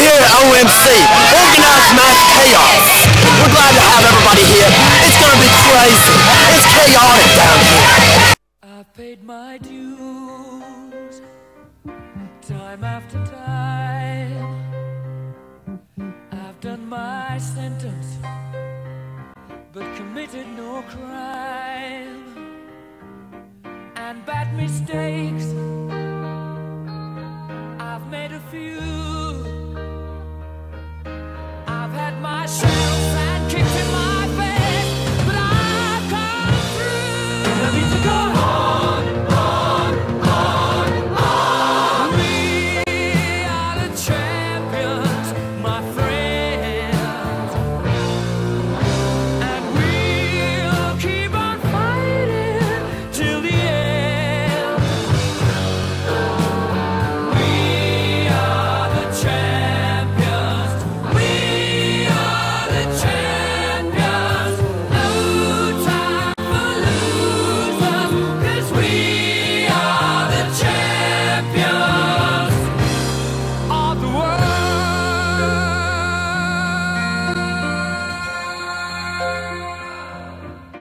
here at OMC, Organized Mass Chaos. We're glad to have everybody here. It's gonna be crazy. It's chaotic down here. I've paid my dues, time after time. I've done my sentence, but committed no crime. And bad mistakes, I've made a few.